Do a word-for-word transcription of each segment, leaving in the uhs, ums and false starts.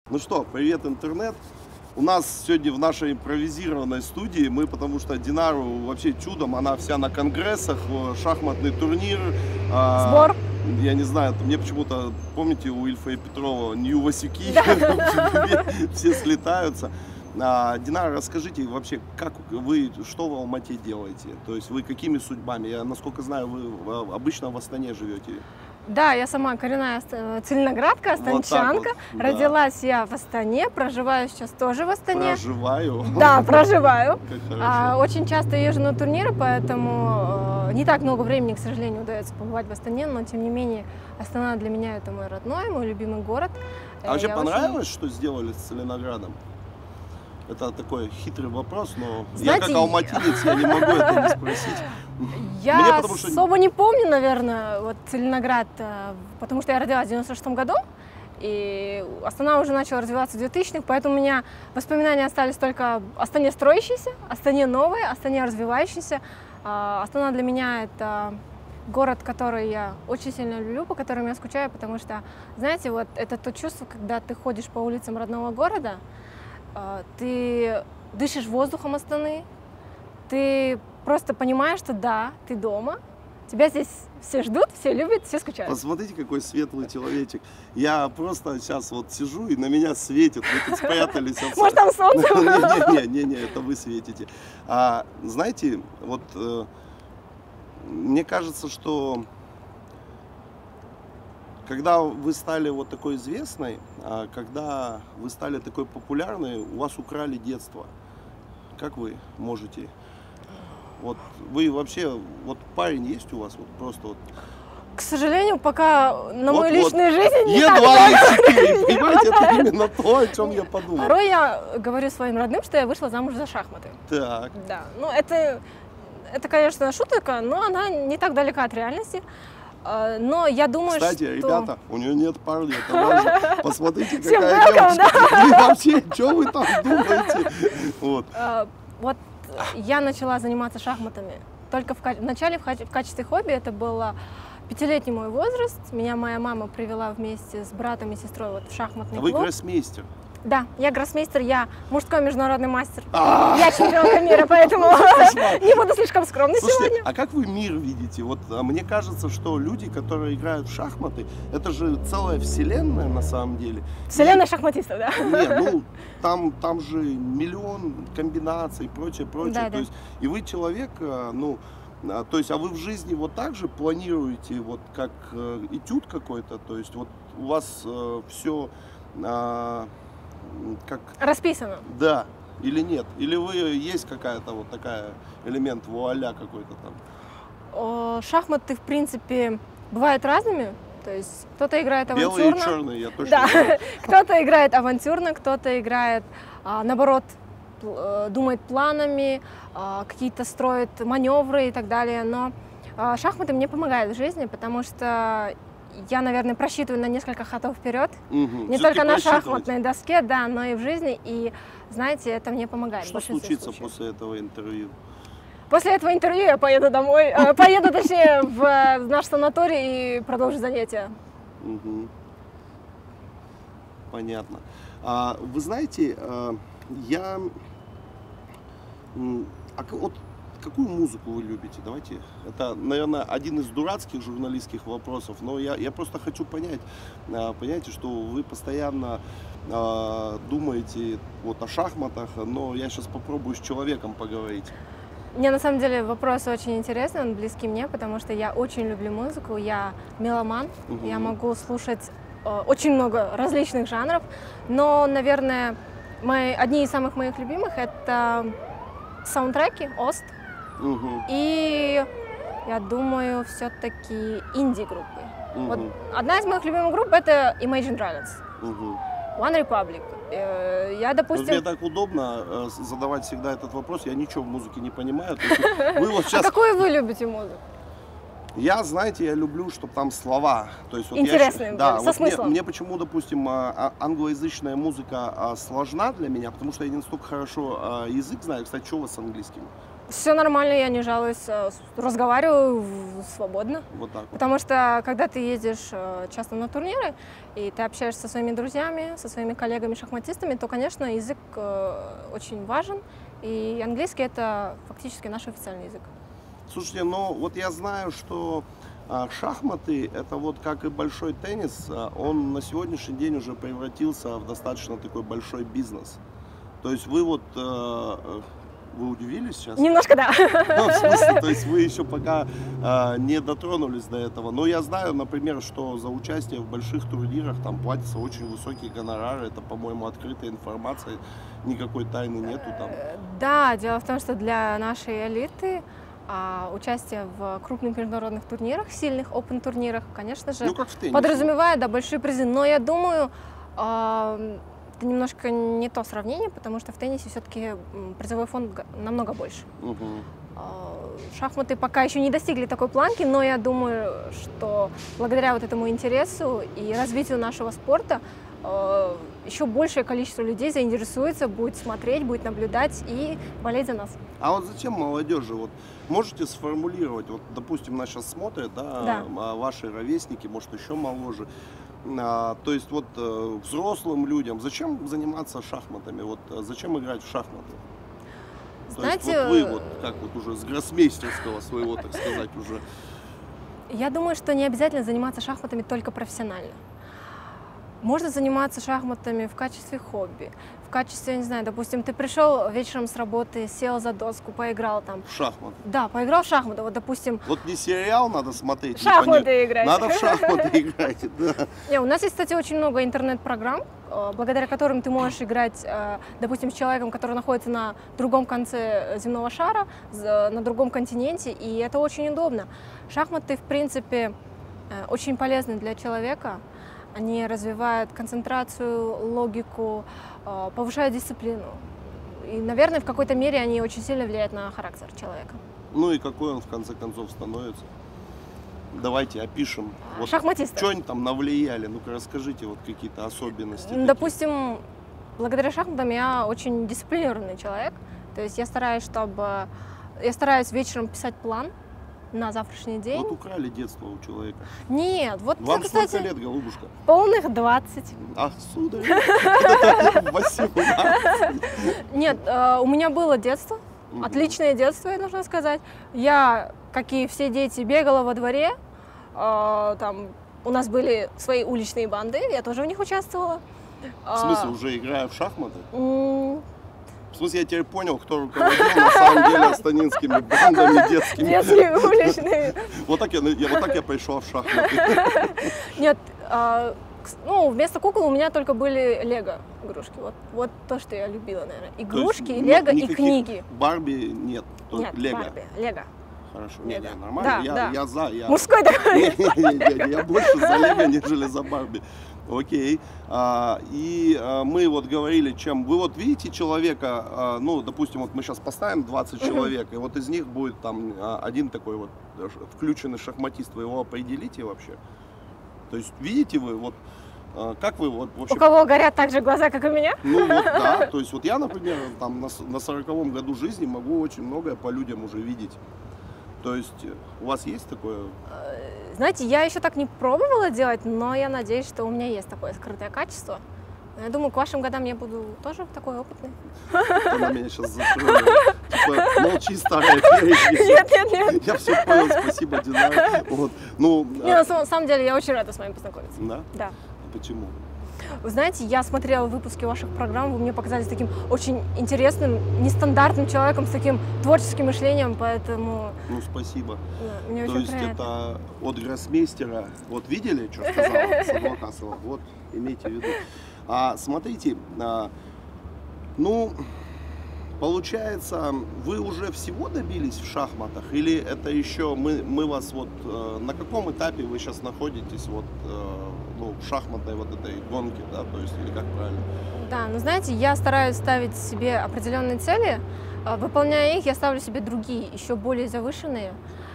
Ну что, привет, интернет. У нас сегодня в нашей импровизированной студии, мы, потому что Динару вообще чудом, она вся на конгрессах, шахматный турнир. Сбор. Я не знаю, мне почему-то, помните, у Ильфа и Петрова Нью Васюки, все слетаются. Динара, расскажите вообще, как вы, что в Алмате делаете? То есть вы какими судьбами? Я, насколько знаю, вы обычно в Астане живете. Да, я сама коренная целиноградка, астанчанка. Вот вот, родилась да. я в Астане, проживаю сейчас тоже в Астане. Проживаю? Да, проживаю. А, очень часто езжу на турниры, поэтому не так много времени, к сожалению, удается побывать в Астане, но тем не менее Астана для меня это мой родной, мой любимый город. А вообще понравилось, очень... что сделали с Целиноградом? Это такой хитрый вопрос, но Знаете, я как алматинец, я не могу это не спросить. Я Мне, потому, что... особо не помню, наверное, вот Целиноград, потому что я родилась в девяносто шестом году, и Астана уже начала развиваться в двухтысячных, поэтому у меня воспоминания остались только о Астане строящейся, Астане новой, Астане развивающейся. Астана для меня это город, который я очень сильно люблю, по которому я скучаю, потому что, знаете, вот это то чувство, когда ты ходишь по улицам родного города, ты дышишь воздухом Астаны, ты просто понимаешь, что да, ты дома, тебя здесь все ждут, все любят, все скучают. Посмотрите, какой светлый человечек. Я просто сейчас вот сижу, и на меня светит, вы тут спрятались. От... Может, там солнце? Не-не-не, это вы светите. А, знаете, вот э, мне кажется, что когда вы стали вот такой известной, а когда вы стали такой популярной, у вас украли детство. Как вы можете? Вот вы вообще, вот парень есть у вас, вот просто вот. К сожалению, пока на вот, мою личную вот. жизнь не Е двадцать четыре, понимаете, это именно то, о чем я подумал. Порой я говорю своим родным, что я вышла замуж за шахматы. Так. Да, ну это, это, конечно, шутка, но она не так далека от реальности. Но я думаю, Кстати, что... ребята, у нее нет парня, это важно. Посмотрите, Всем какая welcome, девочка. да? И вообще, что вы там думаете? Вот. Вот я начала заниматься шахматами только в, вначале в, в качестве хобби. Это был пятилетний мой возраст. Меня моя мама привела вместе с братом и сестрой вот в шахматный а клуб. Вы гроссмейстер? Да, я гроссмейстер, я мужской международный мастер. Я чемпионка мира, поэтому не буду слишком скромной сегодня. А как вы мир видите? Вот мне кажется, что люди, которые играют в шахматы, это же целая вселенная на самом деле. Вселенная шахматистов, да? Нет, ну там, там же миллион комбинаций, прочее, прочее. Да, то да. есть, и вы человек, ну, то есть, а вы в жизни вот так же планируете, вот как этюд какой-то, то есть, вот у вас э, все э, как... Расписано. Да. Или нет? Или вы есть какая-то вот такая элемент вуаля какой-то там? О, шахматы, в принципе, бывают разными. То есть кто-то играет авантюрно. Белые и черные, я точно да. знаю. Кто-то играет авантюрно, кто-то играет, а, наоборот, думает планами, а, какие-то строит маневры и так далее. Но а, шахматы мне помогают в жизни, потому что я, наверное, просчитываю на несколько ходов вперед. Угу. Не только на шахматной доске, да, но и в жизни. И, знаете, это мне помогает. Что случится после этого интервью? После этого интервью я поеду домой, э, поеду, точнее, в, в наш санаторий и продолжу занятия. Угу. Понятно. А, вы знаете, я... А вот какую музыку вы любите? Давайте. Это, наверное, один из дурацких журналистских вопросов, но я, я просто хочу понять, понимаете, что вы постоянно э, думаете вот о шахматах, но я сейчас попробую с человеком поговорить. Мне на самом деле вопрос очень интересный, он близкий мне, потому что я очень люблю музыку, я меломан, угу. я могу слушать э, очень много различных жанров, но, наверное, мои, одни из самых моих любимых это саундтреки, Ост. Угу. И я думаю, все-таки инди-группы. Угу. Вот одна из моих любимых групп это Imagine Dragons, угу. One Republic. Я, допустим... Мне так удобно задавать всегда этот вопрос, я ничего в музыке не понимаю. Вы вот сейчас... А какую вы любите музыку? Я, знаете, я люблю, чтобы там слова. То есть, вот интересные, я, да, со вот смыслом. Мне, мне почему, допустим, англоязычная музыка сложна для меня, потому что я не настолько хорошо язык знаю. Кстати, что у вас с английским? Все нормально, я не жалуюсь, разговариваю свободно. Вот так вот. Потому что, когда ты едешь часто на турниры, и ты общаешься со своими друзьями, со своими коллегами-шахматистами, то, конечно, язык очень важен, и английский — это фактически наш официальный язык. Слушайте, ну вот я знаю, что а, шахматы, это вот как и большой теннис, а, он на сегодняшний день уже превратился в достаточно такой большой бизнес. То есть вы вот, а, вы удивились сейчас? Немножко, да. Ну, в смысле, то есть вы еще пока а, не дотронулись до этого. Но я знаю, например, что за участие в больших турнирах там платятся очень высокие гонорары. Это, по-моему, открытая информация, никакой тайны нету там. Да, дело в том, что для нашей элиты а участие в крупных международных турнирах, сильных опен-турнирах, конечно же, ну, как в теннисе, подразумевает, да, большие призы. Но я думаю, э, это немножко не то сравнение, потому что в теннисе все-таки призовой фонд намного больше. Угу. Э, шахматы пока еще не достигли такой планки, но я думаю, что благодаря вот этому интересу и развитию нашего спорта э, еще большее количество людей заинтересуется, будет смотреть, будет наблюдать и болеть за нас. А вот зачем молодежи? Вот можете сформулировать, вот, допустим, нас сейчас смотрят, да, Да. ваши ровесники, может, еще моложе. А, то есть вот э, взрослым людям зачем заниматься шахматами? Вот зачем играть в шахматы? Знаете, то есть вот вы вот как вот уже с гроссмейстерского своего, так сказать, уже. Я думаю, что не обязательно заниматься шахматами только профессионально. Можно заниматься шахматами в качестве хобби, в качестве, я не знаю, допустим, ты пришел вечером с работы, сел за доску, поиграл там. В шахматы. Да, поиграл в шахматы, вот, допустим. Вот не сериал надо смотреть. Шахматы играть. Надо в шахматы играть, да. Не, у нас есть, кстати, очень много интернет-программ, благодаря которым ты можешь играть, допустим, с человеком, который находится на другом конце земного шара, на другом континенте, и это очень удобно. Шахматы, в принципе, очень полезны для человека. Они развивают концентрацию, логику, повышают дисциплину. И, наверное, в какой-то мере они очень сильно влияют на характер человека. Ну и какой он в конце концов становится? Давайте опишем. Вот шахматисты. Что они там навлияли? Ну-ка расскажите вот какие-то особенности. Допустим, такие. Благодаря шахматам я очень дисциплинированный человек. То есть я стараюсь, чтобы... Я стараюсь вечером писать план на завтрашний день. Вот украли детство у человека. Нет, вот, вам кстати, сколько лет, голубушка? Полных двадцать. Ах, сударь, восемнадцать. Нет, у меня было детство, отличное детство, я должна сказать. Я, как и все дети, бегала во дворе. Там у нас были свои уличные банды, я тоже в них участвовала. В смысле, уже играя в шахматы? В смысле, я теперь понял, кто руководил на самом деле астанинскими бандами детскими. Детскими, уличными. Вот так я, я, вот так я пришел в шахматы. Нет, а, ну, вместо кукол у меня только были лего игрушки. Вот, вот то, что я любила, наверное. Игрушки, лего и книги. Барби нет, нет, лего. Барби, лего. Хорошо, не, не, нормально, да, я, да. я за. Я... Мужской такой. Не, не, не, не, я больше за лего, нежели за Барби. Окей. А, и а, мы вот говорили, чем... Вы вот видите человека, а, ну, допустим, вот мы сейчас поставим двадцать человек, и вот из них будет там а, один такой вот включенный шахматист, вы его определите вообще? То есть видите вы, вот, а, как вы вот вообще... У кого горят так же глаза, как у меня? Ну вот, да, то есть вот я, например, там на, на сороковом году жизни могу очень многое по людям уже видеть. То есть у вас есть такое? Знаете, я еще так не пробовала делать, но я надеюсь, что у меня есть такое скрытое качество. Я думаю, к вашим годам я буду тоже такой опытный. Ты на меня сейчас затронула. Типа, молчи, старая фея. Нет, нет, нет. Я все понял, спасибо, Динара. Вот. Ну, не, а... на самом деле, я очень рада с вами познакомиться. Да? Да. Почему? Вы знаете, я смотрела выпуски ваших программ, вы мне показались таким очень интересным, нестандартным человеком с таким творческим мышлением, поэтому... Ну, спасибо. Да, мне То очень есть приятно. это от гроссмейстера, вот видели, что сказала Садвакасова? Вот, имейте в виду. А, смотрите, а, ну, получается, вы уже всего добились в шахматах, или это еще мы, мы вас вот, на каком этапе вы сейчас находитесь вот, ну, в шахматной вот этой гонке, да, то есть, или как правильно? Да, ну знаете, я стараюсь ставить себе определенные цели, выполняя их, я ставлю себе другие, еще более завышенные.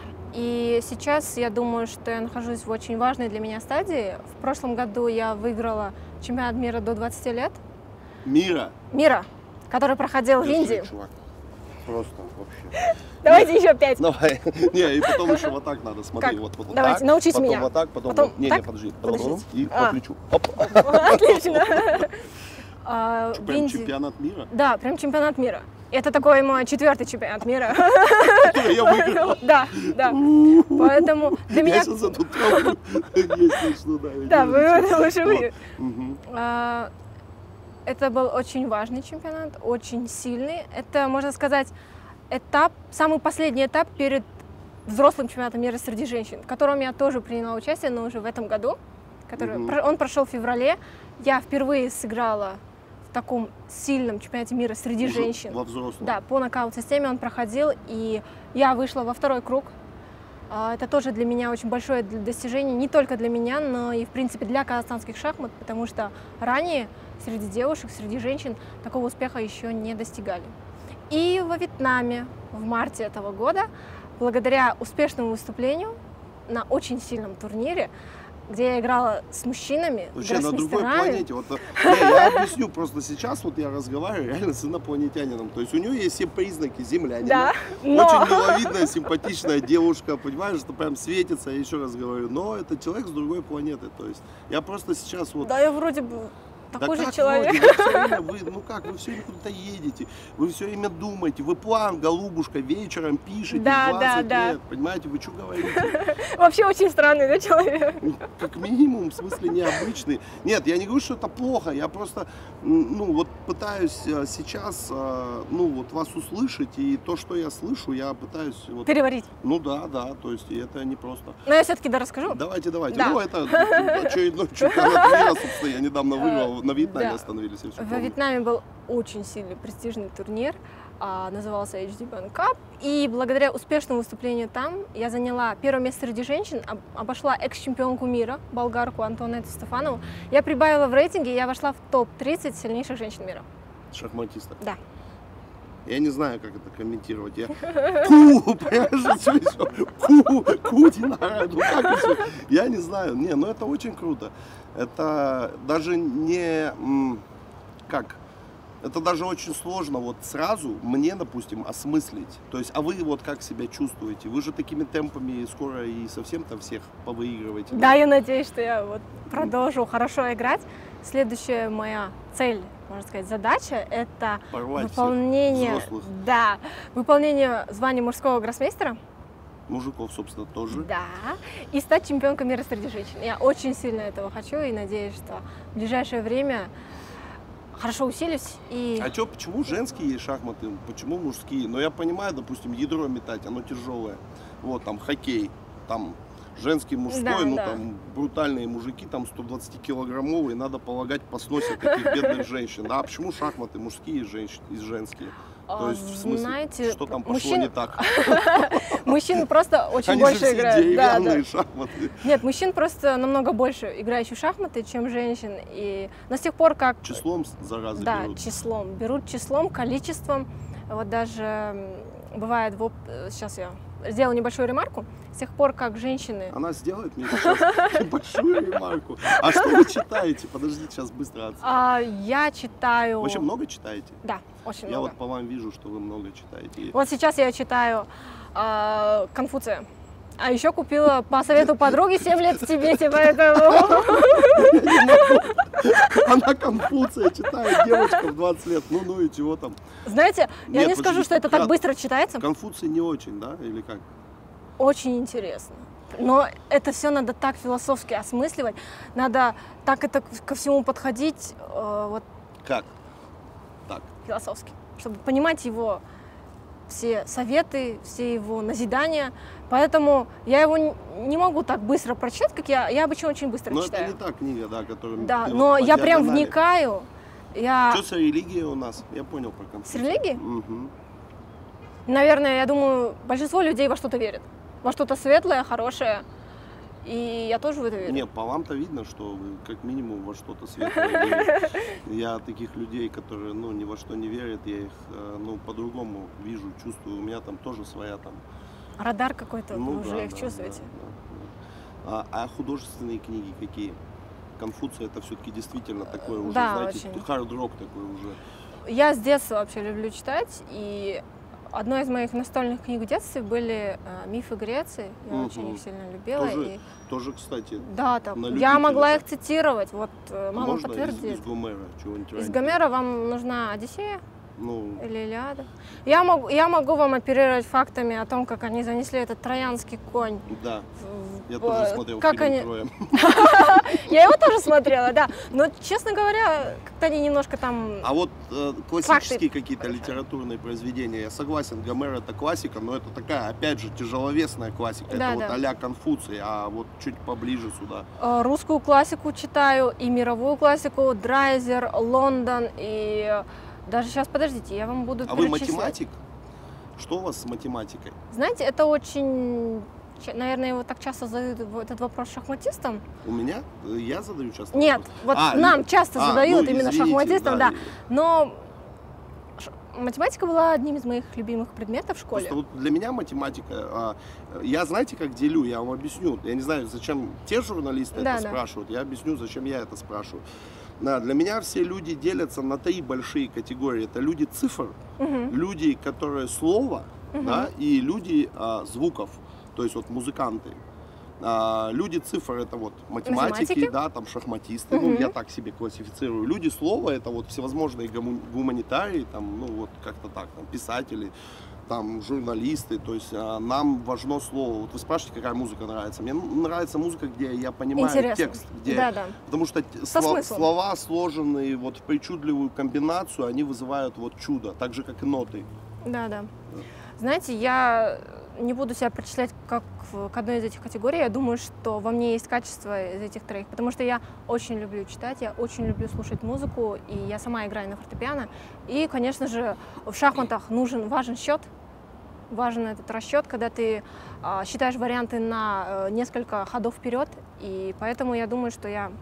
И сейчас я думаю, что я нахожусь в очень важной для меня стадии. В прошлом году я выиграла чемпионат мира до двадцати лет. Мира? Мира, который проходил в Индии. Чувак. Просто вообще. Давайте еще пять. Давай. Не, и потом еще вот так надо, смотри. Как? Вот, вот Давайте, так, научите потом меня. вот так, потом, Потом вот. Не, так? не, подожди. Потом, Подождите. и А. по плечу. Оп. Отлично. А, Прям Бензи- чемпионат мира. Да, прям чемпионат мира. Это такой мой четвертый чемпионат мира. Который я выиграл. Да, да. Поэтому для меня... Я сейчас эту травму есть начну, да. я Да, не вы знаю. лучше вы. Мгм. А, Это был очень важный чемпионат, очень сильный. Это, можно сказать, этап, самый последний этап перед взрослым чемпионатом мира среди женщин, в котором я тоже приняла участие, но уже в этом году. Который, Мгм. про- Он прошел в феврале. Я впервые сыграла в таком сильном чемпионате мира среди Уже женщин. Во взрослом. Да, по нокаут-системе он проходил, и я вышла во второй круг. А, Это тоже для меня очень большое д- достижение, не только для меня, но и, в принципе, для казахстанских шахмат, потому что ранее среди девушек, среди женщин такого успеха еще не достигали. И во Вьетнаме в марте этого года, благодаря успешному выступлению на очень сильном турнире, где я играла с мужчинами, Вообще на другой гроссмейстерами. планете. Вот, не, я объясню, просто сейчас вот я разговариваю реально с инопланетянином. То есть у нее есть все признаки землянина. Да, но... Очень миловидная, симпатичная девушка, понимаешь, что прям светится, я еще раз говорю. Но это человек с другой планеты. То есть я просто сейчас вот... Да, я вроде бы такой Да же как человек. вроде? Вы всё время, вы, ну как, вы все время куда-то едете, вы все время думаете, вы план, голубушка, вечером пишете, Да, двадцать да, да. лет, понимаете, вы что говорите? Вообще очень странный, да, человек? Как минимум, в смысле необычный. Нет, я не говорю, что это плохо, я просто, м, ну вот пытаюсь э, сейчас, э, ну вот вас услышать, и то, что я слышу, я пытаюсь, вот, Переварить. ну да, да, то есть и это не просто. Но я все-таки да расскажу. Давайте, давайте. Да. Ну, это очередной чемпионат мира, собственно, я недавно выиграл, на Вьетнаме Да. остановились, я все Во помню. Вьетнаме был очень сильный престижный турнир, а, назывался эйч ди Bank Cup, и благодаря успешному выступлению там я заняла первое место среди женщин, об- обошла экс-чемпионку мира, болгарку Антуанетту Стефанову. Я прибавила в рейтинге, я вошла в топ тридцать сильнейших женщин мира. Шахматиста. Да. Я не знаю, как это комментировать. Я ку, понимаешь, что еще? Ку, ку, Динара, ну как еще? Я не знаю. Не, ну это очень круто. Это даже не, м, как, это даже очень сложно вот сразу мне, допустим, осмыслить. То есть, а вы вот как себя чувствуете? Вы же такими темпами скоро и совсем там всех повыигрываете. Да, я надеюсь, что я вот продолжу хорошо играть. Следующая моя цель, можно сказать, задача — это Порвать выполнение, всех взрослых. да, выполнение звания мужского гроссмейстера. Мужиков, собственно, тоже. Да, и стать чемпионкой мира среди женщин. Я очень сильно этого хочу и надеюсь, что в ближайшее время хорошо усилюсь и... А чё, почему женские шахматы, почему мужские? Но я понимаю, допустим, ядро метать, оно тяжелое. Вот, там, хоккей, там, женский, мужской, Да, ну, да. там, брутальные мужики, там, сто двадцатикилограммовые, надо полагать, посносят таких бедных женщин. Да, а почему шахматы мужские и, женщ... и женские? То А, есть, в смысле, знаете, что там пошло мужчин- не так? Мужчин просто очень Они же больше все играют. Да, деревянные да. шахматы. Нет, мужчин просто намного больше играющих в шахматы, чем женщин. И но с тех пор, как... Числом, заразы, Да, берут. числом. Берут числом, количеством. Вот даже м, бывает, в оп- э, сейчас я сделаю небольшую ремарку. С тех пор, как женщины... Она сделает мне сейчас небольшую ремарку. А что вы читаете? Подождите, сейчас быстро отс- А, я читаю... Вы вообще много читаете? Да, очень Я много. вот по вам вижу, что вы много читаете. И Вот сейчас я читаю а, Конфуция. А еще купила по совету подруги семь лет в Тибете, поэтому... Она Конфуция читает, девочка в двадцать лет. Ну, ну и чего там? Знаете, я Нет, не скажу, подожди, что это так я- быстро читается. Конфуций не очень, да? Или как? Очень интересно. Но это все надо так философски осмысливать, надо так это ко всему подходить э, вот Как? Так. философски, чтобы понимать его все советы, все его назидания. Поэтому я его н- не могу так быстро прочитать, как я. Я обычно очень быстро Но это читаю. не та книга, да, которую Да, ты но вот по я прям диагонали. вникаю. Я, Что с религией у нас? Я понял про Конфуция. С религией? Мгм. наверное, я думаю, большинство людей во что-то верит. Во что-то светлое, хорошее. И я тоже в это верю. Не, по вам-то видно, что вы как минимум во что-то светлое верите. Я таких людей, которые ну, ни во что не верят, я их э, ну, по-другому вижу, чувствую. У меня там тоже своя там... Радар какой-то, Ну, вы уже да, их да, чувствуете. да, да. А, а художественные книги какие? Конфуция это все-таки действительно такое уже, Да, знаете, очень. хард-рок такой уже. Я с детства вообще люблю читать, и одной из моих настольных книг в детстве были э, «Мифы Греции». Я Мгм. очень их сильно любила. Тоже, и- тоже, кстати, Да, так. на Я любителя могла так. их цитировать. Вот э, мама можно из, подтвердит. из Гомера чего-нибудь Из раннего? Гомера вам нужна Одиссея Ну, или Илиада? Я могу, я могу вам оперировать фактами о том, как они занесли этот троянский конь. да. в- Я в- тоже смотрел как фильм они... «Троя». Я его тоже смотрела, да. Но, честно говоря, как-то они немножко там... А вот э, классические Факты. какие-то литературные произведения, я согласен, Гомер это классика, но это такая, опять же, тяжеловесная классика. Да, это да. вот а-ля Конфуций, а вот чуть поближе сюда. э, Русскую классику читаю и мировую классику, Драйзер, Лондон и... э, Даже сейчас, подождите, я вам буду А вы перечислять. математик? Что у вас с математикой? Знаете, это очень... ч- Наверное, его так часто задают в- этот вопрос шахматистам. У меня? Э, Я задаю часто Нет, вопрос? вот А, нам ли- часто а, задают ну, именно извините, шахматистам, да. и- Но ш- математика была одним из моих любимых предметов в школе. Просто вот для меня математика, а, я знаете, как делю, я вам объясню. Я не знаю, зачем те журналисты Да, это да. спрашивают, я объясню, зачем я это спрашиваю. Да, для меня все люди делятся на три большие категории. Это люди цифр, Мгм. люди, которые слово, Мгм. да, и люди а, звуков, то есть вот музыканты. А, люди цифр это вот математики, Математики. да, там шахматисты, ну Мгм. я так себе классифицирую. Люди слова это вот всевозможные гуму- гуманитарии, там, ну вот как-то так, там, писатели, там журналисты, то есть а, нам важно слово. Вот вы спрашиваете, какая музыка нравится. Мне нравится музыка, где я понимаю Интересно. текст, где Да, да. потому что т- Со сло- смыслом. слова, сложенные вот в причудливую комбинацию, они вызывают вот чудо, так же как и ноты. Да, да. Знаете, я не буду себя причислять как в- к одной из этих категорий. Я думаю, что во мне есть качество из этих троих, потому что я очень люблю читать, я очень люблю слушать музыку, и я сама играю на фортепиано. И, конечно же, в шахматах нужен важен счет. Важен этот расчет, когда ты а, считаешь варианты на э, несколько ходов вперед. И поэтому я думаю, что я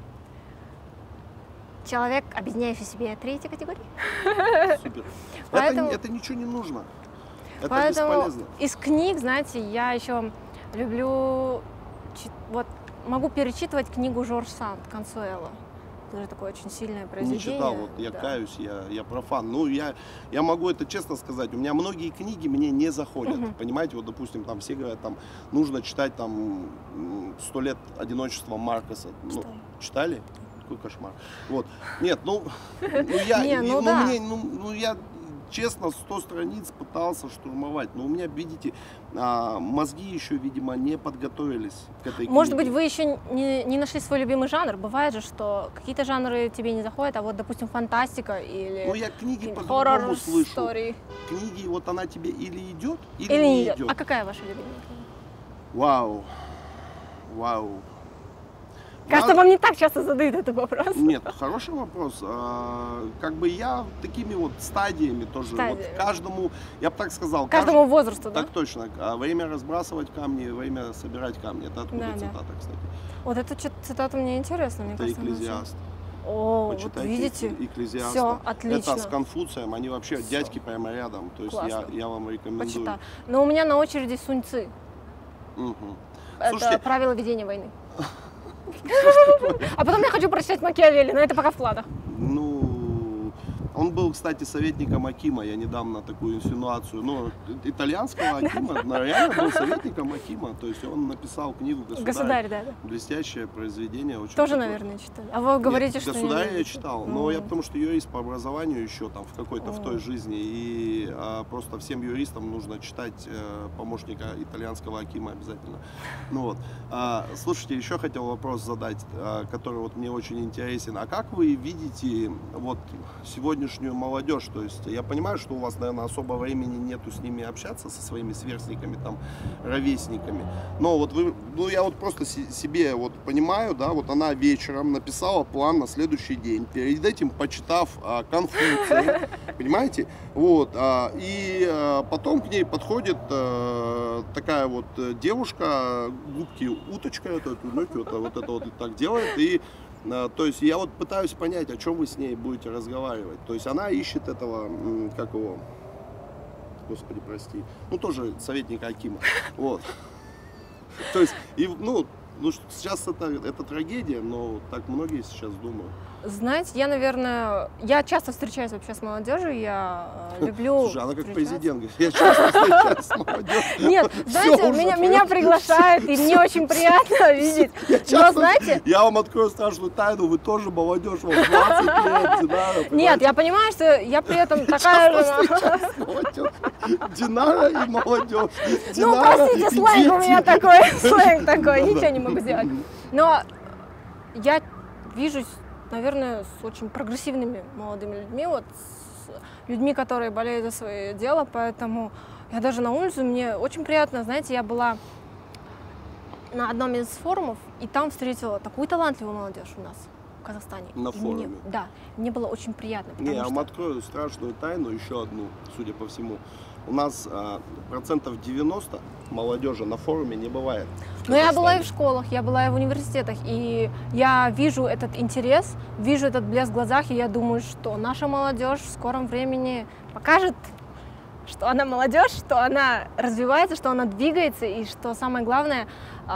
человек, объединяющий в себе третьей категории. Супер. Поэтому- Это, это ничего не нужно. Это Поэтому бесполезно. из книг, знаете, я еще люблю, чит- вот могу перечитывать книгу Жорж Санд «Консуэло». Тоже такое очень сильное Не произведение. читал, вот я да. каюсь, я, я профан. Ну, я, я могу это честно сказать. У меня многие книги мне не заходят. Мгм. Понимаете, вот, допустим, там все говорят, там, нужно читать там «Сто лет одиночества» Маркеса. Ну, Читала. читали? Какой кошмар. Вот. Нет, ну, ну я, Не, и- ну ну, да. мне, ну, ну, я честно сто страниц пытался штурмовать. Но у меня, видите, а, мозги еще, видимо, не подготовились к этой книге. Может быть, вы еще не, не нашли свой любимый жанр? Бывает же, что какие-то жанры тебе не заходят, а вот, допустим, фантастика или Ну, я книги какие-нибудь по-другому слышу. хоррор-стори. Книги, вот она тебе или идет, или, Или не не идет. идет. А какая ваша любимая книга? Вау. Вау. Кажется, Вау. вам не так часто задают этот вопрос. Нет, хороший вопрос. А, как бы я такими вот стадиями тоже. Вот Стадиями. каждому, я бы так сказал, Каждому возрасту, кажд- да? Так точно. А, время разбрасывать камни, время собирать камни. Это откуда Да, да. цитата, кстати? Вот эта чит- цитата мне интересна, мне Это кажется. она очень- Экклезиаст. О, вот Почитайте видите? Эккле- Экклезиаста. Всё, отлично. Это с Конфуцием, они вообще Всё. дядьки прямо рядом. То есть я, Классно. я вам рекомендую. Почитаю. Но у меня на очереди Сунь Цзы. Мгм. Это Слушайте, правила ведения войны. А потом я хочу прочитать Макиавелли, но это пока в планах. Ну, он был, кстати, советником Акима. Я недавно такую инсинуацию, ну, итальянского Акима, но реально был советником Акима. То есть он написал книгу «Государь». Государь, да, да. Блестящее произведение. Очень Тоже, такое. наверное, читали. А вы говорите, Нет, что не «Государя» я любите. читал, Ну, но я потому что юрист по образованию еще там в какой-то в той О. жизни. И а, просто всем юристам нужно читать э, помощника итальянского Акима обязательно. Ну вот. А, слушайте, еще хотел вопрос задать, а, который вот мне очень интересен. А как вы видите вот сегодняшнюю молодежь? То есть я понимаю, что у вас, наверное, особо времени нету с ними общаться, со своими сверстниками, там, ровесниками. Но вот вы, ну я вот просто си- себе вот понимаю, да, вот она вечером написала план на следующий день, перед этим почитав а, Конфуция, понимаете, вот, а, и а, потом к ней подходит а, такая вот э, девушка, губки уточка, это, знаете, вот, вот это вот так делает, и а, то есть я вот пытаюсь понять, о чем вы с ней будете разговаривать. То есть она ищет этого, м, как его, господи, прости, ну тоже советника Акима, вот. То есть, и, ну, ну, сейчас это, это трагедия, но так многие сейчас думают. Знаете, я, наверное, я часто встречаюсь вообще с молодежью, я э, люблю. Слушай, она как президент, говорит, я часто встречаюсь с молодежью. Нет, знаете, меня, меня приглашают, и мне очень приятно видеть. Но знаете, я вам открою страшную тайну, вы тоже молодежь, вам двадцать лет, Динара. Нет, я понимаю, что я при этом такая же. Динара и молодежь. Ну, простите, сленг у меня такой, сленг такой, ничего не могу сделать. Но я вижусь, наверное, с очень прогрессивными молодыми людьми, вот с людьми, которые болеют за свое дело, поэтому я даже на улицу, мне очень приятно, знаете, я была на одном из форумов, и там встретила такую талантливую молодежь у нас в Казахстане. На И форуме? Мне, да, мне было очень приятно. Не, я что... вам открою страшную тайну, еще одну, судя по всему. У нас а, процентов девяносто молодежи на форуме не бывает. Но я была и в школах, я была и в университетах, и я вижу этот интерес, вижу этот блеск в глазах, и я думаю, что наша молодежь в скором времени покажет, что она молодежь, что она развивается, что она двигается, и что самое главное,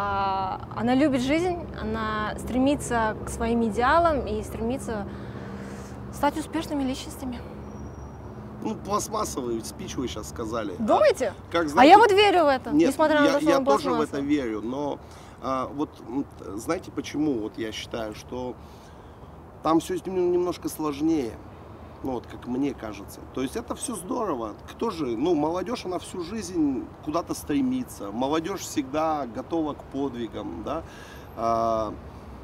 она любит жизнь, она стремится к своим идеалам и стремится стать успешными личностями. Ну, пластмассовый спич вы сейчас сказали. Думаете? А, как, знаете, а я вот верю в это, нет, несмотря на я, то, что я он тоже в пластмасса. это верю, но а, вот знаете почему? Вот я считаю, что там все немножко сложнее. Ну вот, как мне кажется. То есть это все здорово. Кто же, ну, молодежь, она всю жизнь куда-то стремится. Молодежь всегда готова к подвигам, да. А,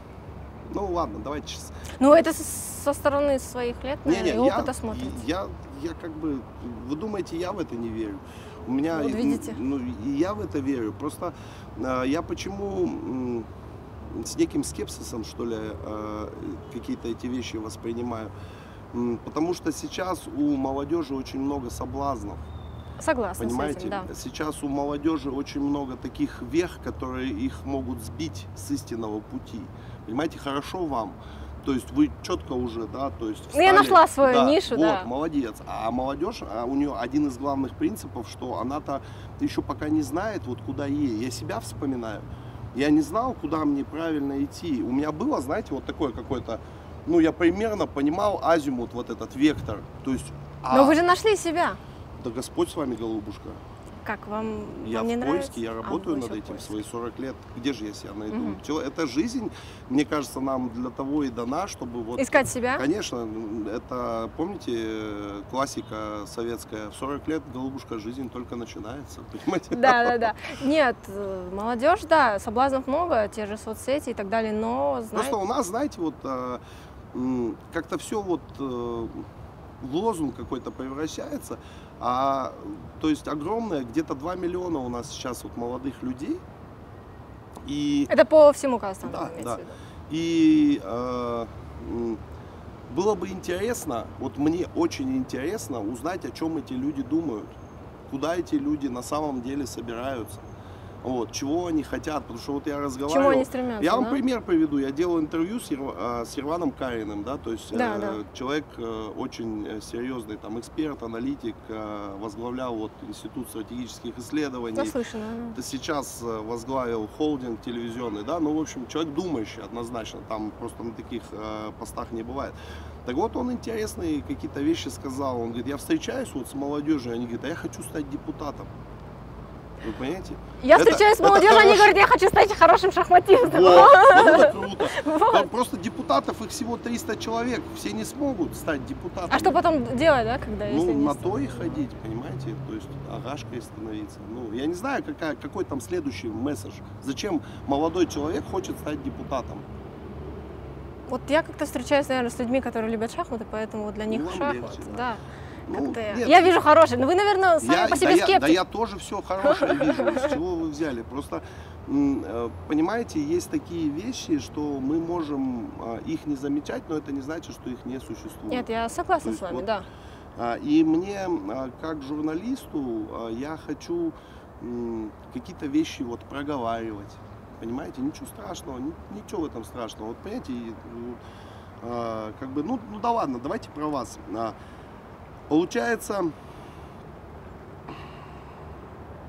ну ладно, давайте сейчас. Ну это со стороны своих лет, наверное, не, не, и опыта я, смотрится. Я, я как бы, вы думаете, я в это не верю? У меня, Вот видите. Ну, и я в это верю. Просто э, я почему э, с неким скепсисом, что ли, э, какие-то эти вещи воспринимаю. Э, потому что сейчас у молодежи очень много соблазнов. Согласна Понимаете? с этим, да. Сейчас у молодежи очень много таких вех, которые их могут сбить с истинного пути. Понимаете, хорошо вам. То есть вы четко уже, да, то есть встали, я нашла свою да, нишу, вот, да. молодец. А молодежь, а у нее один из главных принципов, что она-то еще пока не знает, вот куда ей. Я себя вспоминаю. Я не знал, куда мне правильно идти. У меня было, знаете, вот такое какое-то, ну, я примерно понимал азимут, вот этот вектор. То есть, а... Но вы же нашли себя. Да Господь с вами, голубушка. Как вам, Я вам не в нравится? поиске, я А, работаю вы над еще в этим поиске. свои сорок лет. Где же я себя найду? Мгм. Это жизнь, мне кажется, нам для того и дана, чтобы вот... Искать себя? Конечно, это, помните, классика советская, в сорок лет, голубушка, жизнь только начинается, понимаете? Да, да, да. Нет, э, молодежь, да, соблазнов много, те же соцсети и так далее, но знаете, Просто у нас, знаете, вот а, м, как-то все вот э, в лозунг какой-то превращается, а, то есть огромное, где-то два миллиона у нас сейчас вот молодых людей, и... это по всему Казахстану, Да, имеется да. в виду. И э, м, было бы интересно, вот мне очень интересно узнать, о чем эти люди думают, куда эти люди на самом деле собираются, вот, чего они хотят, потому что вот я К разговаривал. чему они стремятся, Я вам да? пример приведу. Я делал интервью с, Ир- э, с Ирваном Кариным, да, то есть Да, э, да. человек э, очень э, серьезный, там, эксперт, аналитик, э, возглавлял вот Институт стратегических исследований. Наслышана. да. Сейчас э, возглавил холдинг телевизионный, да, ну, в общем, человек думающий однозначно, там просто на таких э, постах не бывает. Так вот, он интересные какие-то вещи сказал, он говорит, я встречаюсь вот с молодежью, они говорят, а я хочу стать депутатом. Вы понимаете? Я Это- встречаюсь с это молодежью, они хорошо. говорят, я хочу стать хорошим шахматистом. Вот, вот это круто. Вот. Просто депутатов их всего триста человек, все не смогут стать депутатами. А что потом делать, да, когда Ну, если не на ст- то и ходить, понимаете? То есть агашкой становиться. Ну, я не знаю, какая, какой там следующий месседж. Зачем молодой человек хочет стать депутатом? Вот я как-то встречаюсь, наверное, с людьми, которые любят шахматы, поэтому вот для них вам шахматы, легче, да. да. Ну, Как-то я- нет. Я вижу хорошие, но вы, наверное, сами Я- по себе да, я, скептик. да я тоже все хорошее вижу. С чего вы взяли? Просто, м, э, понимаете, есть такие вещи, что мы можем а, их не замечать, но это не значит, что их не существует. Нет, я согласна То с есть вами, вот да. А, И мне, а, как журналисту, а, я хочу м, какие-то вещи вот проговаривать. Понимаете, ничего страшного, ни- ничего в этом страшного. Вот понимаете, и, ну, а, как бы, ну, ну да ладно, давайте про вас. А, Получается,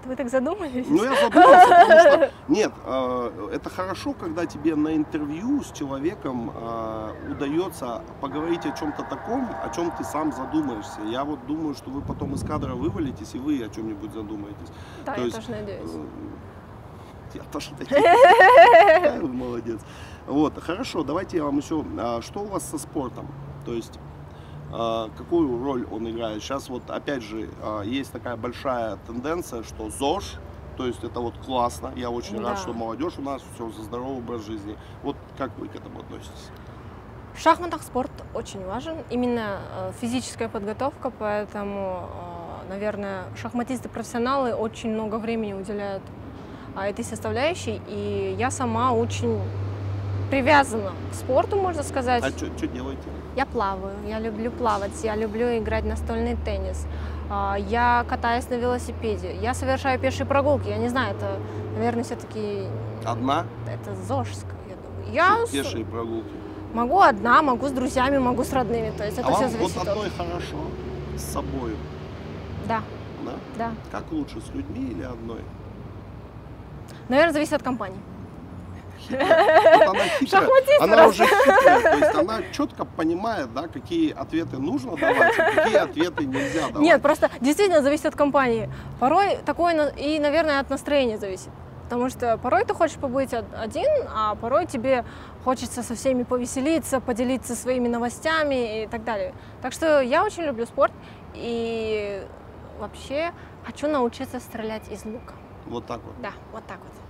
Вы так задумались? Ну, я задумался, потому что, нет, э, это хорошо, когда тебе на интервью с человеком э, удается поговорить о чем-то таком, о чем ты сам задумаешься. Я вот думаю, что вы потом из кадра вывалитесь, и вы о чем-нибудь задумаетесь. Да, То я есть, тоже надеюсь. э, я тоже такие. Вы молодец. Вот, хорошо, давайте я вам еще, а, что у вас со спортом? То есть, а, какую роль он играет? Сейчас вот, опять же, а, есть такая большая тенденция, что ЗОЖ, то есть это вот классно, я очень Да. рад, что молодежь у нас, все за здоровый образ жизни. Вот как вы к этому относитесь? В шахматах спорт очень важен, именно э, физическая подготовка, поэтому, э, наверное, шахматисты-профессионалы очень много времени уделяют а, этой составляющей, и я сама очень привязана к спорту, можно сказать. А что делаете? Я плаваю, я люблю плавать, я люблю играть в настольный теннис, а, я катаюсь на велосипеде, я совершаю пешие прогулки, я не знаю, это, наверное, все-таки Одна? это ЗОЖское, я думаю. Я с- Пешие прогулки. могу одна, могу с друзьями, могу с родными, то есть это А все вам зависит вот от... одной хорошо? С собой? Да, Да? да. Как лучше, с людьми или одной? Наверное, зависит от компании. Вот она хитрая, Шахматист она раз. уже хитрая, то есть она четко понимает, да, какие ответы нужно давать, а какие ответы нельзя давать. Нет, просто действительно зависит от компании. Порой такое на- и, наверное, от настроения зависит. Потому что порой ты хочешь побыть од- один, а порой тебе хочется со всеми повеселиться, поделиться своими новостями и так далее. Так что я очень люблю спорт и вообще хочу научиться стрелять из лука. Вот так вот. Да, вот так вот.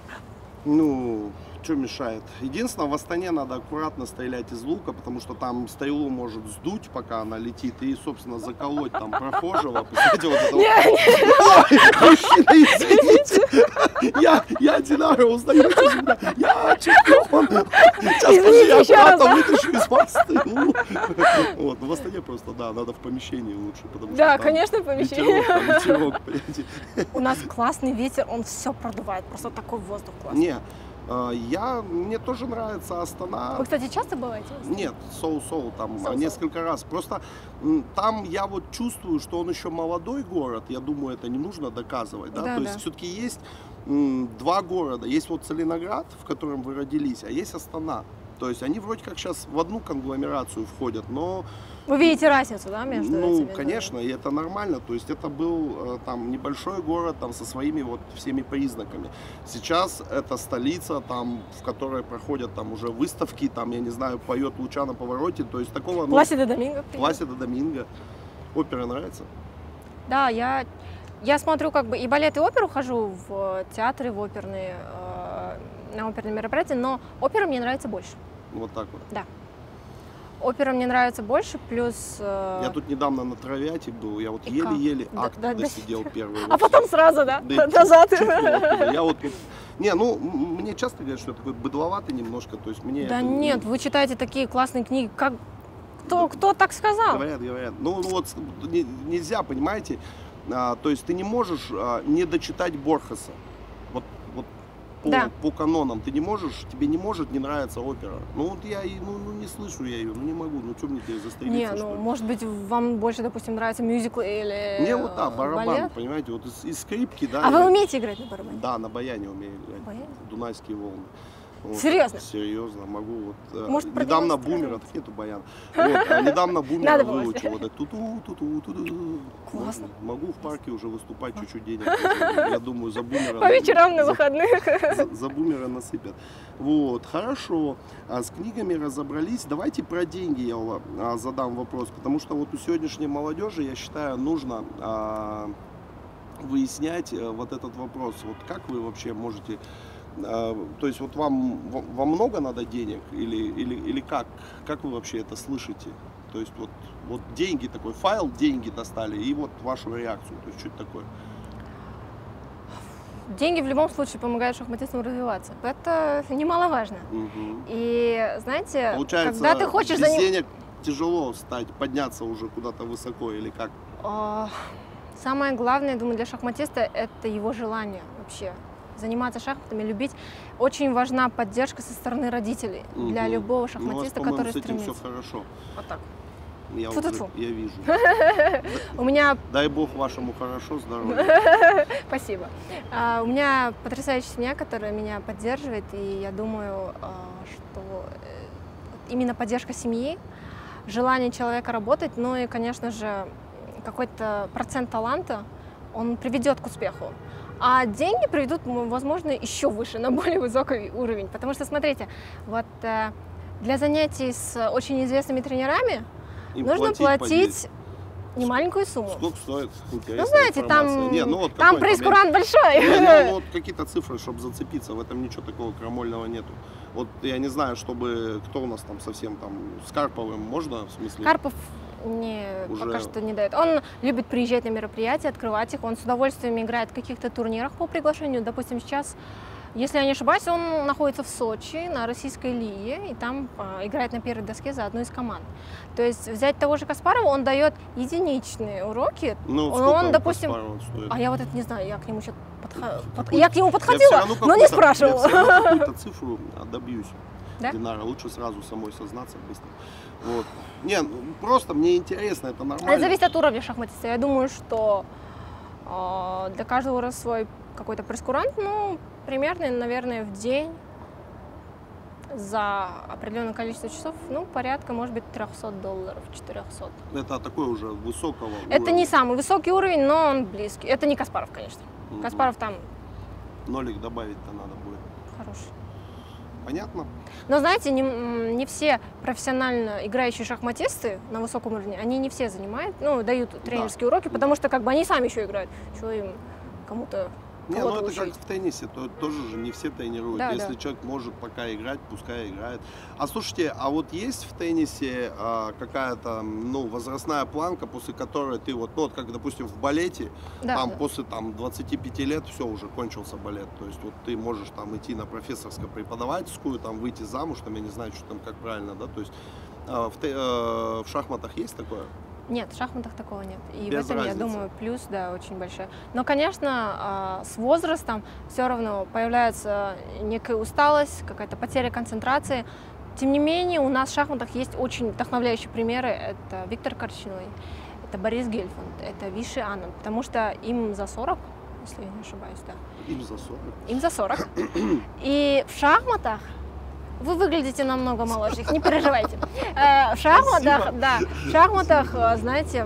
Ну, что мешает? Единственное, в Астане надо аккуратно стрелять из лука, потому что там стрелу может сдуть, пока она летит, и, собственно, заколоть там прохожего. Представляете, вот это вот. Ой, мужчина, извините. Я, я Динара узнаю тебя. Я чемпион. Сейчас Извините, я еще раз, аккуратно да? вытащу из вас стрелу. Вот, в Астане просто, да, надо в помещении лучше, потому что Да, там конечно, помещение. ветерок, там ветерок, понимаете. У нас классный ветер, он все продувает, просто такой воздух классный. Не, э, я, мне тоже нравится Астана. Вы, кстати, часто бываете? в Астане? Нет, соу-соу там Соу-соу. несколько раз. Просто м, там я вот чувствую, что он еще молодой город. Я думаю, это не нужно доказывать. Да? Да, То да. есть все-таки есть м, два города. Есть вот Целиноград, в котором вы родились, а есть Астана. То есть они вроде как сейчас в одну конгломерацию входят, но Вы видите разницу, да, между ну, этими? конечно, и это нормально. То есть это был э, там небольшой город там со своими вот всеми признаками. Сейчас это столица, там, в которой проходят там уже выставки, там, я не знаю, поет Луча на повороте. То есть такого, ну, Пласида Доминго. Пласида Доминго. Опера нравится? Да, я, я смотрю как бы и балет, и оперу, хожу в театры, в оперные, э, на оперные мероприятия, но опера мне нравится больше. Вот так вот. Опера мне нравится больше, плюс... э, Я тут недавно на Травяте был, я вот И еле-еле как? Да, акт да, да. досидел первый. А потом сразу, да, Да и назад. чуть не оттуда. Я вот тут... Не, ну, м- мне часто говорят, что я такой быдловатый немножко, то есть мне... Да это не- нет, вы читаете такие классные книги, как... Кто, кто так сказал? Говорят, говорят. Ну, ну вот с- не- нельзя, понимаете, а, то есть ты не можешь а, не дочитать Борхеса. Вот, вот по, Да. по канонам ты не можешь, тебе не может не нравиться опера. Ну вот я и, ну, ну не слышу я ее, ну не могу, ну что мне теперь Не, застрелиться, что ну, ли? может быть, вам больше, допустим, нравится мюзикл или Мне вот да, э, барабан, балет? понимаете, вот из, из скрипки, да. А я- вы умеете играть на барабане? Да, на баяне умею играть. Баяне? Дунайские волны. Вот. Серьезно? Серьезно, могу. Вот, э, Может, недавно продемонстрируете? бумера, так нету баяна. Вот, а недавно бумера Надо было выучил. сделать. Вот это ту-ту, ту-ту, ту-ту. Классно. Могу в парке уже выступать, чуть-чуть денег. Я думаю, за бумера. По вечерам на за- выходных. За, за бумера насыпят. Вот, хорошо. А с книгами разобрались. Давайте про деньги я ва- а, задам вопрос. Потому что вот у сегодняшней молодежи, я считаю, нужно а, выяснять э, вот этот вопрос. Вот как вы вообще можете... а, то есть вот вам, вам вам много надо денег? Или, или, или как? Как вы вообще это слышите? То есть вот, вот деньги, такой файл, деньги достали, и вот вашу реакцию. То есть что это такое? Деньги в любом случае помогают шахматистам развиваться. Это немаловажно. Мгм. И знаете, Получается, когда ты хочешь без за ним... денег тяжело стать, подняться уже куда-то высоко или как? А, Самое главное, я думаю, для шахматиста это его желание вообще заниматься шахматами, любить. Очень важна поддержка со стороны родителей для Мгм. любого Ну, у вас, шахматиста, по-моему, который с этим все стремится. хорошо. Вот так. Я, Фу -фу уже, -фу. я вижу. У меня... Дай бог вашему хорошо, здоровья. Спасибо. У меня потрясающая семья, которая меня поддерживает, и я думаю, что именно поддержка семьи, желание человека работать, ну и, конечно же, какой-то процент таланта, он приведет к успеху. А деньги приведут, возможно, еще выше, на более высокий уровень. Потому что, смотрите, вот для занятий с очень известными тренерами им нужно платить, платить немаленькую сумму. Сколько стоит? Интересная ну, знаете, информация. там, Не, ну, вот там прейскурант большой. Не, не, ну, вот какие-то цифры, чтобы зацепиться, в этом ничего такого крамольного нету. Вот я не знаю, чтобы, кто у нас там совсем там, с Карповым можно, в смысле? Карпов не, уже... пока что не дает. Он любит приезжать на мероприятия, открывать их, он с удовольствием играет в каких-то турнирах по приглашению. Допустим, сейчас, если я не ошибаюсь, он находится в Сочи на российской лиге, и там а, играет на первой доске за одну из команд. То есть взять того же Каспарова, он дает единичные уроки. Ну, он, он допустим, стоит? А я вот это не знаю, я к нему что-то подх... под... я к нему подходила, но не спрашивала. Я какую-то цифру добьюсь. Да? Динара, лучше сразу самой сознаться быстро. Вот. Не, ну, просто мне интересно, это нормально. Это зависит от уровня шахматиста. Я думаю, что э, для каждого раз свой какой-то прейскурант, ну, примерно, наверное, в день за определенное количество часов, ну, порядка, может быть, трехсот долларов, четырехсот. Это такой уже высокого Это уровня. не самый высокий уровень, но он близкий. Это не Каспаров, конечно. Угу. Каспаров там... Нолик добавить-то надо будет. Хороший. Понятно? Но, знаете, не, не все профессионально играющие шахматисты на высоком уровне, они не все занимают, ну, дают тренерские да. уроки, потому что как бы они сами еще играют. Чего им кому-то... Не, ну это как в теннисе, то тоже же не все тренируют. Да, Если да. человек может пока играть, пускай играет. А слушайте, а вот есть в теннисе а, какая-то, ну, возрастная планка, после которой ты вот, ну, вот как, допустим, в балете, да, там да. после там двадцати пяти лет все, уже кончился балет. То есть вот ты можешь там идти на профессорско-преподавательскую, там выйти замуж, там, я не знаю, что там, как правильно, да, то есть а, в, те, а, в шахматах есть такое? Нет, в шахматах такого нет. И Без в этом, разницы. я думаю, плюс, да, очень большой. Но, конечно, с возрастом все равно появляется некая усталость, какая-то потеря концентрации. Тем не менее, у нас в шахматах есть очень вдохновляющие примеры. Это Виктор Корчной, это Борис Гельфанд, это Виши Ананд, потому что им за сорок, если я не ошибаюсь, да. Им за сорок. Им за сорок. И в шахматах вы выглядите намного моложе, не переживайте. В шахматах, Спасибо. да, в шахматах, знаете,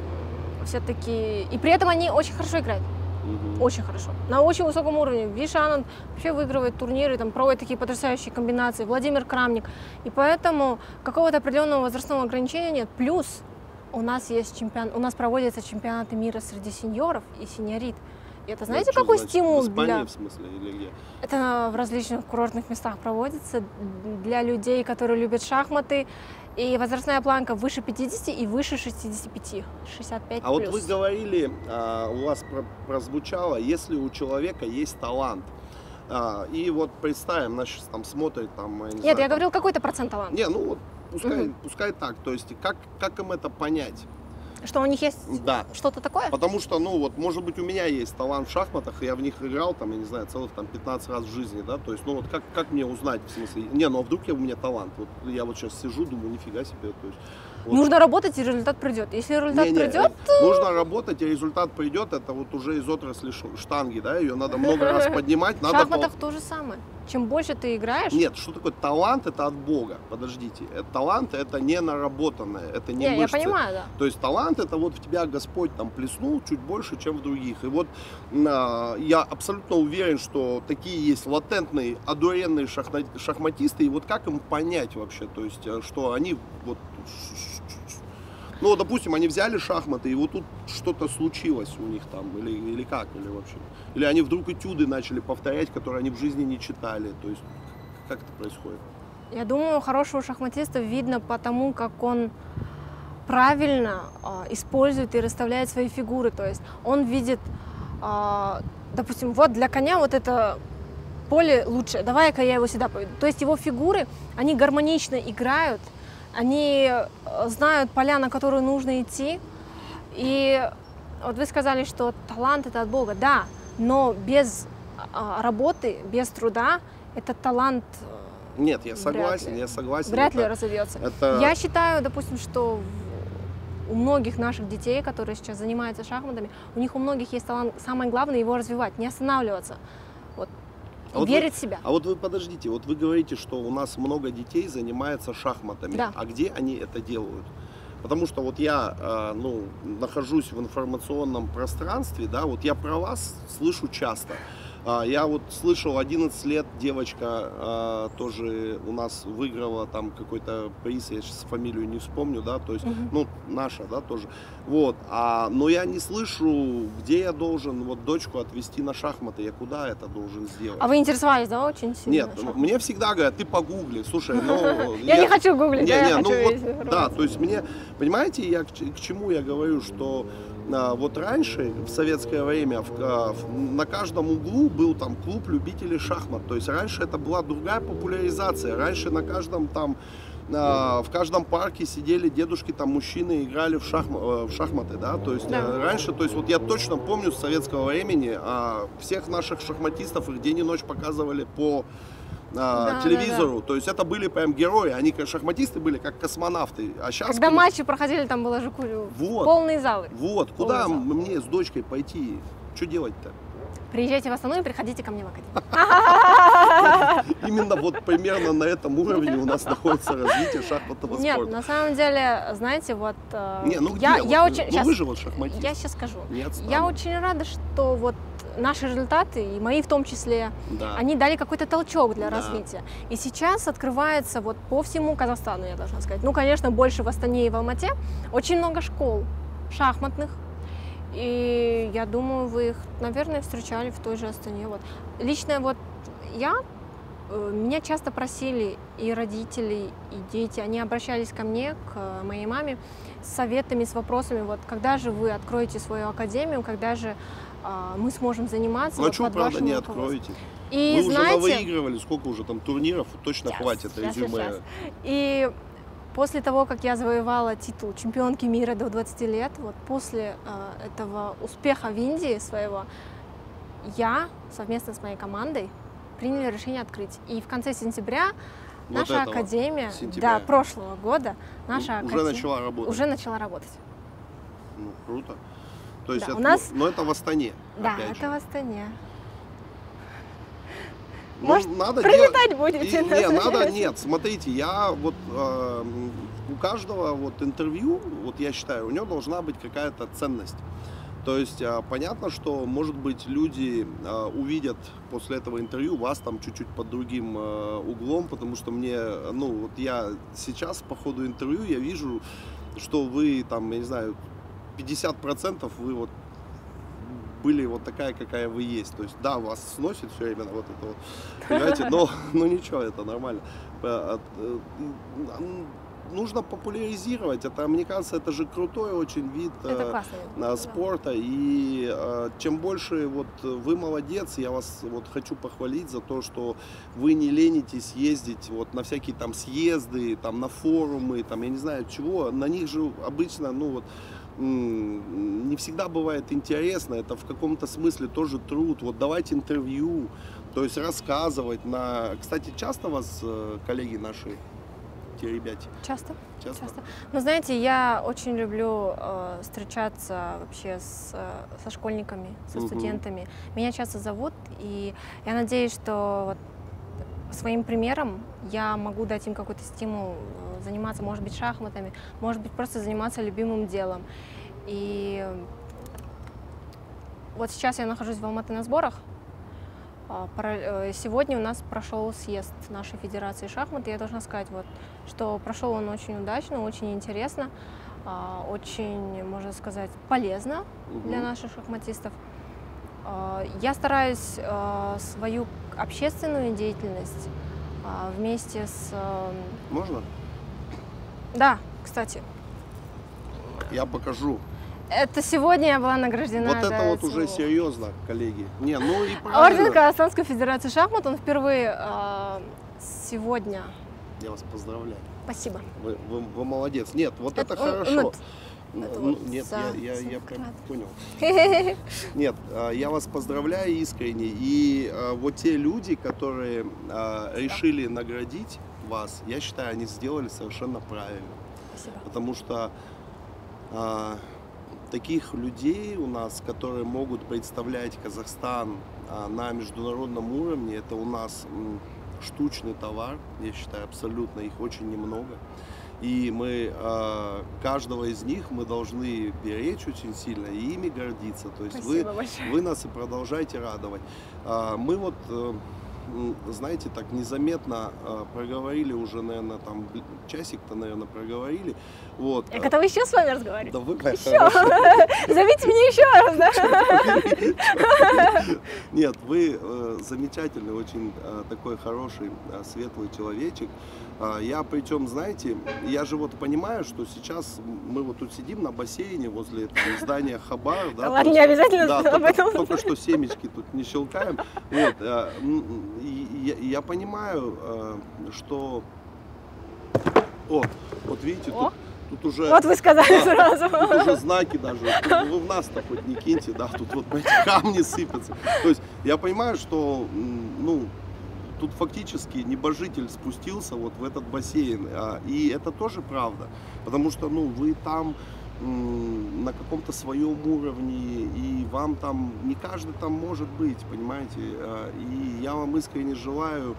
все-таки... И при этом они очень хорошо играют. Угу. Очень хорошо. На очень высоком уровне. Виши Ананд вообще выигрывает турниры, там проводит такие потрясающие комбинации. Владимир Крамник. И поэтому какого-то определенного возрастного ограничения нет. Плюс у нас есть чемпион... у нас проводятся чемпионаты мира среди сеньоров и сеньорит. И это знаете, это какой значит? стимул в Испании, для... в смысле, или где? Это в различных курортных местах проводится для людей, которые любят шахматы. И возрастная планка выше пятидесяти и выше шестидесяти пяти, шестьдесят пять А плюс. вот вы говорили, у вас прозвучало, если у человека есть талант. И вот представим, нас сейчас там смотрит, там, я не Нет, знаю, я там... говорил какой-то процент таланта. Не, ну вот пускай, угу. пускай так. То есть как, как им это понять? Что у них есть да. что-то такое? Потому что, ну вот, может быть, у меня есть талант в шахматах, и я в них играл, там, я не знаю, целых там пятнадцать раз в жизни, да, то есть, ну вот как, как мне узнать, в смысле, не, ну а вдруг я, у меня талант, вот я вот сейчас сижу, думаю, нифига себе, то есть. Вот. Нужно работать, и результат придет. Если результат не, не, придет, то... Нужно работать, и результат придет, это вот уже из отрасли штанги, да, ее надо много раз поднимать. В шахматах то же самое. Чем больше ты играешь... Нет, что такое талант? Это от Бога, подождите. Талант это не наработанное, это не не, мышцы. Я понимаю, да. То есть талант это вот в тебя Господь там плеснул чуть больше, чем в других. И вот а, я абсолютно уверен, что такие есть латентные, одуренные шахна... шахматисты, и вот как им понять вообще, то есть, что они вот... Ну, допустим, они взяли шахматы, и вот тут что-то случилось у них там, или, или как, или вообще. Или они вдруг этюды начали повторять, которые они в жизни не читали. То есть, как это происходит? Я думаю, хорошего шахматиста видно по тому, как он правильно э, использует и расставляет свои фигуры. То есть он видит, э, допустим, вот для коня вот это поле лучше, давай-ка я его сюда поведу. То есть его фигуры, они гармонично играют, они знают поля, на которые нужно идти. И вот вы сказали, что талант это от Бога. Да, но без а, работы, без труда этот талант... Нет, я согласен, я согласен. Вряд это, ли разовьется. Это... Я считаю, допустим, что у многих наших детей, которые сейчас занимаются шахматами, у них у многих есть талант, самое главное его развивать, не останавливаться. Вот. А вот верить вы, в себя. А вот вы подождите, вот вы говорите, что у нас много детей занимается шахматами. Да. А где они это делают? Потому что вот я э, ну, нахожусь в информационном пространстве, да, вот я про вас слышу часто. А, я вот слышал, одиннадцать лет девочка а, тоже у нас выиграла там какой-то приз, я сейчас фамилию не вспомню, да, то есть, Мгм. ну, наша, да, тоже. Вот, а, но я не слышу, где я должен вот дочку отвезти на шахматы, я куда это должен сделать. А вы интересовались, да, очень сильно? Нет, шахматами? мне всегда говорят, ты погугли, слушай, ну... Я не хочу гуглить, Не, да, не, я ну хочу вот, весь да, информацию. то есть мне, понимаете, я к, ч- к чему я говорю, что а, вот раньше, в советское время, в, а, в- на каждом углу был там клуб любителей шахмат, то есть раньше это была другая популяризация, раньше на каждом там, а, в каждом парке сидели дедушки, там мужчины играли в, шахма- э, в шахматы, да, то есть Да. э, раньше, то есть вот я точно помню с советского времени а, всех наших шахматистов, их день и ночь показывали по а, Да, телевизору, да, то есть это были прям герои, они как шахматисты были, как космонавты, а сейчас... Когда матчи проходили, там было же ку- Вот. полные залы. Вот, куда Полный зал. мне с дочкой пойти, что делать-то? Приезжайте в Астану и приходите ко мне в академию. Именно вот примерно на этом уровне у нас находится развитие шахматного Нет, спорта. на самом деле, знаете, вот э, Не, ну где? я, Вот, я ну, очень, ну щас- вы же вот шахматист. я сейчас скажу. Не отстану. Я очень рада, что вот наши результаты, и мои в том числе, Да. они дали какой-то толчок для Да. развития. И сейчас открывается вот по всему Казахстану, я должна сказать. Ну, конечно, больше в Астане и в Алмате. Очень много школ шахматных. И я думаю, вы их, наверное, встречали в той же Астане. Вот. Лично вот я, э, меня часто просили и родители, и дети, они обращались ко мне, к моей маме, с советами, с вопросами, вот когда же вы откроете свою академию, когда же а, мы сможем заниматься. Ну а вот чего, под правда, вашим не руководством. откроете? И Вы уже знаете, навыигрывали, сколько уже там турниров, точно Щас, хватит щас, резюме. щас. И после того, как я завоевала титул чемпионки мира до двадцати лет, вот после э, этого успеха в Индии своего, я совместно с моей командой приняли решение открыть. И в конце сентября Вот наша этого академия, сентября. да, прошлого года, наша Уже академия начала работать. уже начала работать. Ну, круто. То есть Да, это, у нас- ну, но это в Астане. Да, опять это же. в Астане. Ну, Может, надо прилетать делать- будете И- на Не, надо, следующий? нет, смотрите, я вот э, у каждого вот интервью, вот я считаю, у него должна быть какая-то ценность. То есть э, понятно, что, может быть, люди э, увидят после этого интервью вас там чуть-чуть под другим э, углом, потому что мне, ну, вот я сейчас по ходу интервью я вижу, что вы там, я не знаю, пятьдесят процентов вы вот были вот такая, какая вы есть. То есть, да, вас сносит все время вот это вот, понимаете, но ну ничего, это нормально. Э, э, м, Нужно популяризировать. Это, мне кажется, это же крутой очень вид э, Это классно. э, да. спорта. И э, чем больше вот вы молодец, я вас вот хочу похвалить за то, что вы не ленитесь ездить вот на всякие там съезды, там на форумы, там я не знаю чего. На них же обычно, ну вот м, не всегда бывает интересно. Это в каком-то смысле тоже труд. Вот давайте интервью, то есть рассказывать на. Кстати, часто вас э, коллеги наши, те ребята, Часто. часто? Часто. Но знаете, я очень люблю э, встречаться вообще с, э, со школьниками, со Мгм. студентами. Меня часто зовут, и я надеюсь, что вот своим примером я могу дать им какой-то стимул э, заниматься, может быть, шахматами, может быть, просто заниматься любимым делом. И вот сейчас я нахожусь в Алматы на сборах. А, пара- э, Сегодня у нас прошел съезд нашей Федерации шахмат, и я должна сказать, вот, что прошел он очень удачно, очень интересно, а, очень, можно сказать, полезно для Мгм. наших шахматистов. А, Я стараюсь а, свою общественную деятельность а, вместе с... э, Можно? Да, кстати, Я покажу. это сегодня я была награждена. Вот это да, вот уже этим- серьезно, коллеги. Не, ну и Орден правильно. Казахстанской Федерации шахмат, он впервые а, сегодня. Я вас поздравляю. Спасибо. Вы, вы- вы молодец. Нет, вот это, Это- он- хорошо. вот. Ну, это ну, вот нет, за- я, я, за я прям вклад. понял. Нет, а, я вас поздравляю искренне. И а, вот те люди, которые а, решили наградить вас, я считаю, они сделали совершенно правильно. Спасибо. Потому что а, таких людей у нас, которые могут представлять Казахстан а, на международном уровне, это у нас м, штучный товар, я считаю, абсолютно их очень немного. И мы э, каждого из них мы должны беречь очень сильно и ими гордиться. То есть вы, вы нас и продолжаете радовать. А, мы вот, э, знаете, так незаметно э, проговорили уже, наверное, там часик-то, наверное, проговорили. Вот. Я готова еще с вами разговаривать. Да вы моя хорошая. Зовите меня еще раз, да? Нет, вы э, замечательный, очень э, такой хороший, э, светлый человечек. Я причем, знаете, я же вот понимаю, что сейчас мы вот тут сидим на бассейне возле там, здания Хабар. Да, ладно, не обязательно да, об этом. Только, только что семечки тут не щелкаем. Вот, и, я, я понимаю, что... О, вот видите, тут, тут уже... Вот вы сказали да, сразу. Тут уже знаки даже. Вы в нас-то хоть не киньте, да, тут вот эти камни сыпятся. То есть я понимаю, что, ну... Тут фактически небожитель спустился вот в этот бассейн, и это тоже правда, потому что, ну, вы там на каком-то своем уровне, и вам там, не каждый там может быть, понимаете, и я вам искренне желаю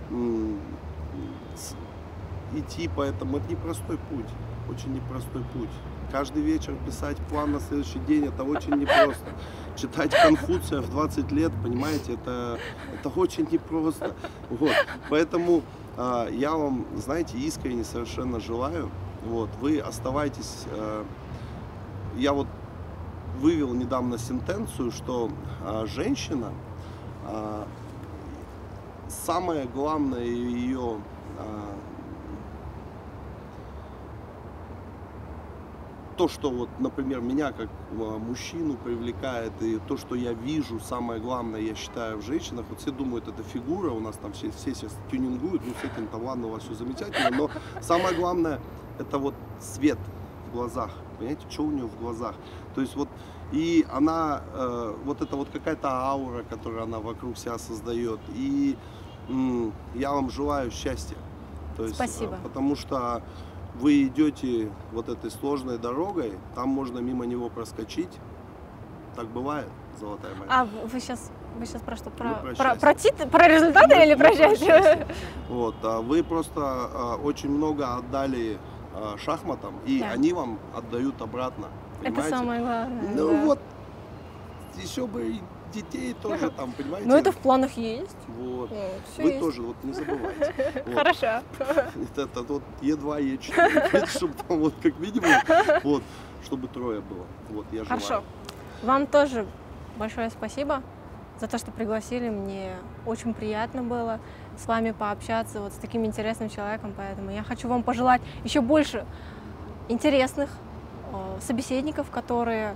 идти по этому, это непростой путь, очень непростой путь. Каждый вечер писать план на следующий день, это очень непросто. Читать Конфуция в двадцать лет, понимаете, это, это очень непросто. Вот. Поэтому э, я вам, знаете, искренне совершенно желаю. Вот, вы оставайтесь. Э, я вот вывел недавно сентенцию, что э, женщина, э, самое главное ее... Э, то, что вот, например, меня как мужчину привлекает, и то, что я вижу, самое главное, я считаю, в женщинах, вот все думают, это фигура, у нас там все, все сейчас тюнингуют, ну с этим там ладно, у вас все замечательно, но самое главное, это вот свет в глазах, понимаете, что у нее в глазах, то есть вот, и она, э, вот это вот какая-то аура, которую она вокруг себя создает, и м, я вам желаю счастья, то есть, спасибо. Потому что вы идете вот этой сложной дорогой, там можно мимо него проскочить. Так бывает, золотая моя. А вы сейчас, вы сейчас про что? Про, про, про, про, тит, про результаты или про счастье? Вот, а вы просто а, очень много отдали а, шахматам, и да. они вам отдают обратно. Понимаете? Это самое главное. Ну да. вот, еще бы и детей тоже там, понимаете? Но это в планах есть. Вот. Ну, вы есть. тоже вот не забывайте. Вот. Хорошо. Это, это вот Е два, Е четыре, чтобы там вот как минимум, вот, чтобы трое было. Вот, я желаю. Хорошо. Вам тоже большое спасибо за то, что пригласили. Мне очень приятно было с вами пообщаться вот с таким интересным человеком, поэтому я хочу вам пожелать еще больше интересных э, собеседников, которые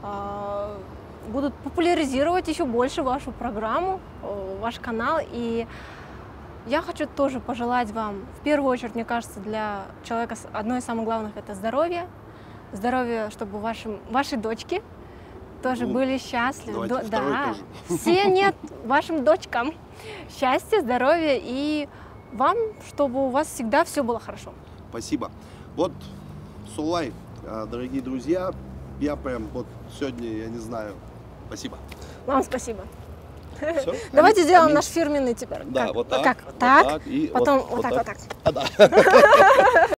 э, будут популяризировать еще больше вашу программу, ваш канал. И я хочу тоже пожелать вам, в первую очередь, мне кажется, для человека одно из самых главных — это здоровье. Здоровье, чтобы вашим, ваши дочки тоже ну, были счастливы. До, да, тоже. Все нет, вашим дочкам счастья, здоровья, и вам, чтобы у вас всегда все было хорошо. Спасибо. Вот, Сулай, дорогие друзья, я прям вот сегодня, я не знаю, спасибо. Вам спасибо. Все? Давайте аминь, сделаем аминь. наш фирменный теперь. Да, как? вот так. Как? Вот так, так и потом вот, вот, вот так, так, вот так. А, да.